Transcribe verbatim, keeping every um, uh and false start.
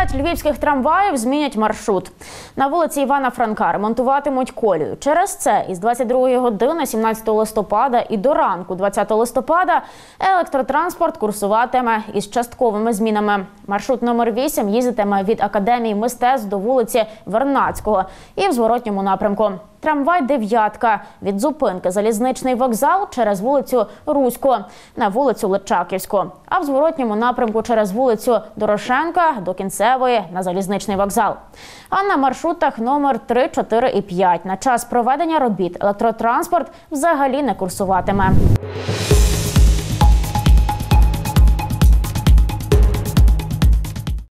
П'ять львівських трамваїв змінять маршрут. На вулиці Івана Франка ремонтуватимуть колію. Через це із двадцять другої години сімнадцятого листопада і до ранку двадцятого листопада електротранспорт курсуватиме із частковими змінами. Маршрут номер вісім їздитиме від Академії мистецтв до вулиці Вернадського і в зворотньому напрямку. Трамвай «дев'ятка» від зупинки «Залізничний вокзал» через вулицю Руську на вулицю Личаківську, а в зворотньому напрямку через вулицю Дорошенка до Кінцевої на Залізничний вокзал. А на маршрутах номер три, чотири і п'ять на час проведення робіт електротранспорт взагалі не курсуватиме.